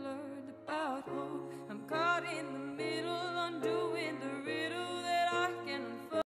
learned about hope. I'm caught in the middle